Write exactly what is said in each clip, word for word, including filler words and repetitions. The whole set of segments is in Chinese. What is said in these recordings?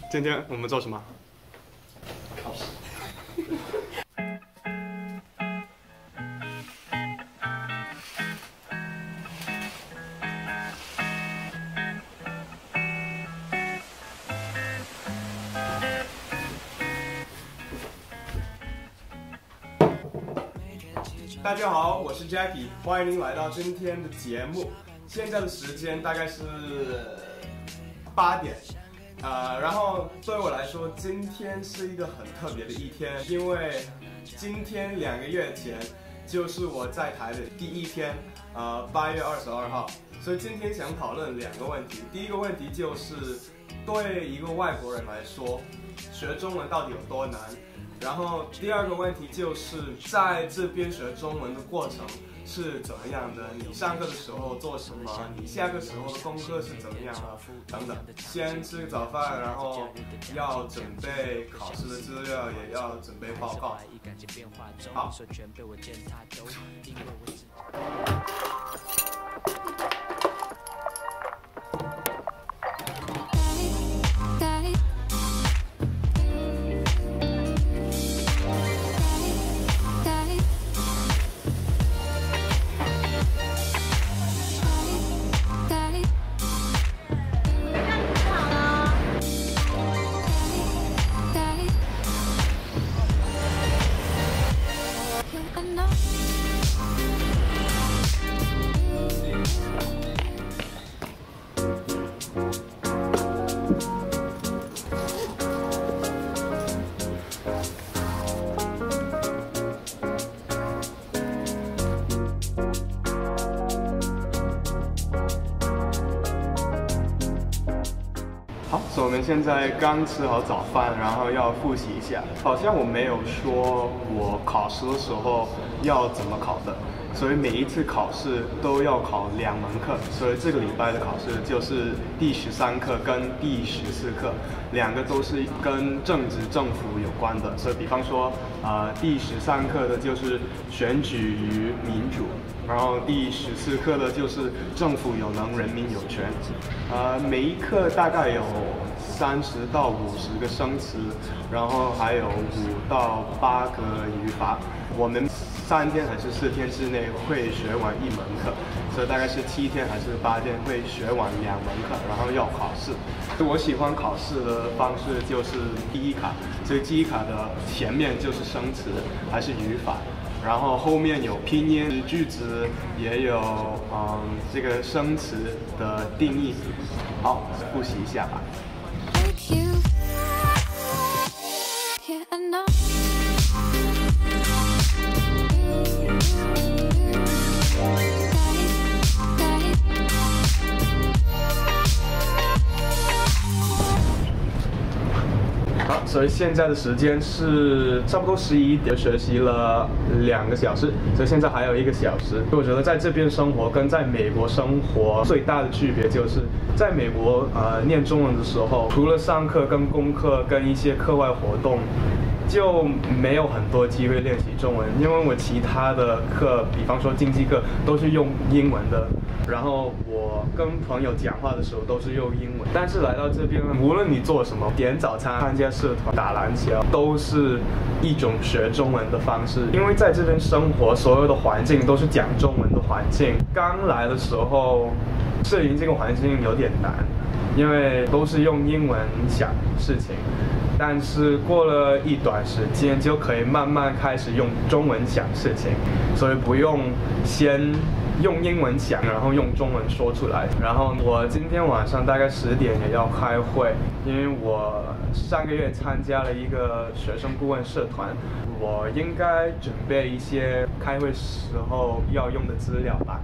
今天我们做什么？ 考试。 大家好，我是 Jackie， 欢迎您来到今天的节目。现在的时间大概是八点，呃，然后对我来说，今天是一个很特别的一天，因为今天两个月前就是我在台的第一天，呃，八月二十二号。所以今天想讨论两个问题。第一个问题就是，对一个外国人来说，学中文到底有多难？然后第二个问题就是在这边学中文的过程是怎么样的？你上课的时候做什么？你下课时候的功课是怎么样的？等等。先吃个早饭，然后要准备考试的资料，也要准备报告。好。好，所以我们现在刚吃好早饭，然后要复习一下。好像我没有说我考试的时候要怎么考的，所以每一次考试都要考两门课。所以这个礼拜的考试就是第十三课跟第十四课，两个都是跟政治政府有关的。所以比方说，呃，第十三课的就是选举与民主。然后第十四课的就是政府有能，人民有权。呃，每一课大概有三十到五十个生词，然后还有五到八个语法。我们三天还是四天之内会学完一门课，所以大概是七天还是八天会学完两门课，然后要考试。我喜欢考试的方式就是第一卡，所以第一卡的前面就是生词还是语法。然后后面有拼音、句子，也有嗯这个生词的定义。好，复习一下吧。好，所以现在的时间是差不多十一点，学习了两个小时，所以现在还有一个小时。我觉得在这边生活跟在美国生活最大的区别就是，在美国呃念中文的时候，除了上课跟功课跟一些课外活动，就没有很多机会练习中文，因为我其他的课，比方说经济课都是用英文的，然后我跟朋友讲话的时候都是用英文。但是来到这边，无论你做什么，点早餐、参加社团、打篮球，都是一种学中文的方式。因为在这边生活，所有的环境都是讲中文的环境。刚来的时候，适应这个环境有点难，因为都是用英文想事情。但是过了一段时间，就可以慢慢开始用中文想事情，所以不用先用英文想，然后用中文说出来。然后我今天晚上大概十点也要开会，因为我上个月参加了一个学生顾问社团，我应该准备一些开会时候要用的资料吧。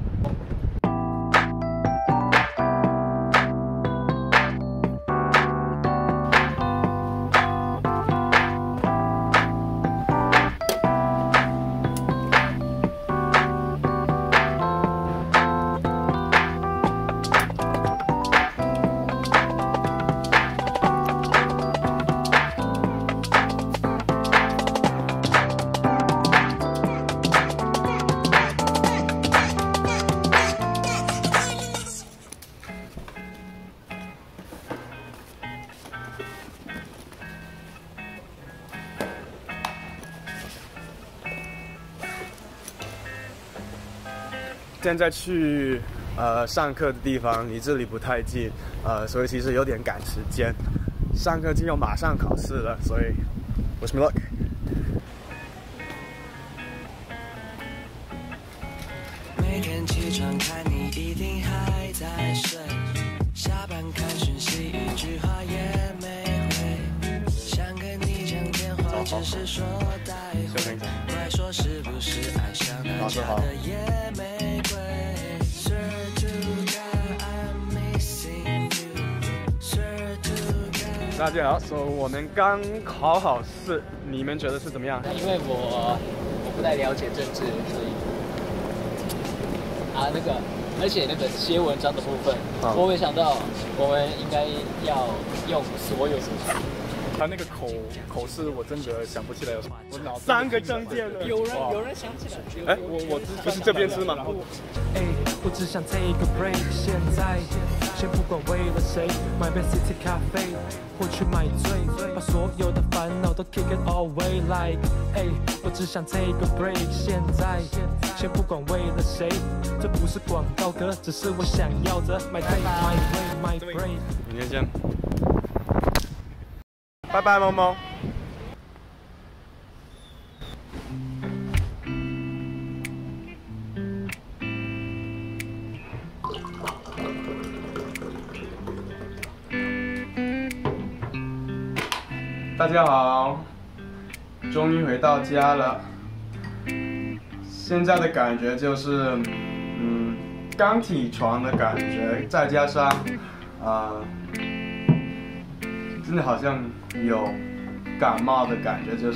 现在去呃上课的地方离这里不太近，呃，所以其实有点赶时间。上课就要马上考试了，所以 wish me luck。 每天起床看你一定还在睡，下班看讯息一句话也没回，想跟你讲电话只是说待会，快说是不是爱上那家的野玫瑰。 大家好，所以我们刚考好试，你们觉得是怎么样？ 因为我我不太了解政治，所以啊那个，而且那个写文章的部分，啊、我没想到我们应该要用所有什么。 他那个口口试我真的想不起来有什么，我脑子三个证件了， 有人有人想起来， 哎，我我不是这边吃吗？ 哎，我只想 take a break， 现在先不管为了谁，买杯 City 咖啡或去买醉，把所有的烦恼都 kick it all away like， 哎，我只想 take a break， 现在先不管为了谁，这不是广告歌，只是我想要的 my day my way my break。 明天见。拜拜，萌萌。大家好，终于回到家了。现在的感觉就是，嗯，刚起床的感觉，再加上，啊、呃，真的好像有感冒的感觉，就是，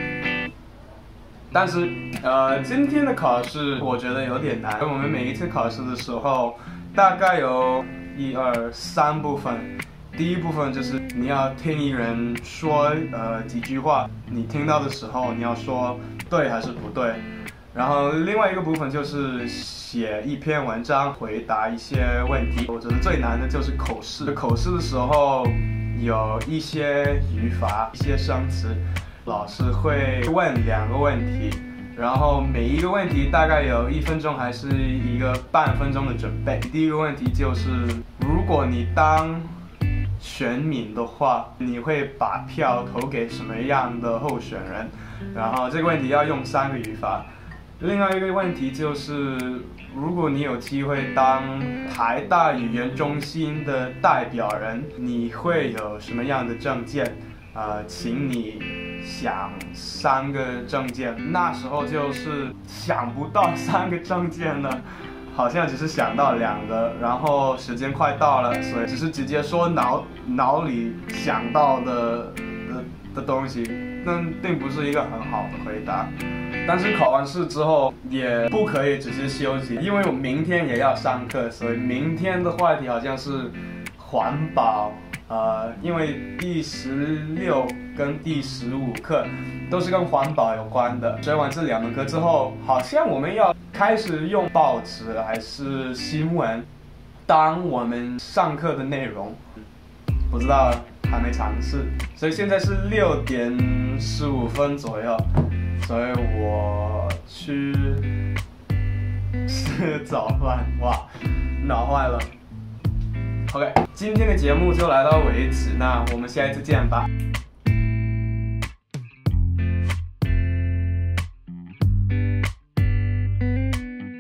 但是呃，今天的考试我觉得有点难。我们每一次考试的时候，大概有一二三部分。第一部分就是你要听一人说呃几句话，你听到的时候你要说对还是不对。然后另外一个部分就是写一篇文章，回答一些问题。我觉得最难的就是口试。口试的时候有一些语法、一些生词，老师会问两个问题，然后每一个问题大概有一分钟还是一个半分钟的准备。第一个问题就是，如果你当选民的话，你会把票投给什么样的候选人？然后这个问题要用三个语法。另外一个问题就是，如果你有机会当台大语言中心的代表人，你会有什么样的证件？呃，请你想三个证件。那时候就是想不到三个证件了。好像只是想到两个，然后时间快到了，所以只是直接说脑脑里想到的的的东西，那并不是一个很好的回答。但是考完试之后也不可以只是休息，因为我明天也要上课，所以明天的话题好像是环保。呃，因为第十六跟第十五课都是跟环保有关的。学完这两门课之后，好像我们要开始用报纸还是新闻当我们上课的内容，不知道，还没尝试。所以现在是六点十五分左右，所以我去吃早饭。哇，脑坏了。OK， 今天的节目就来到为止，那我们下一次见吧。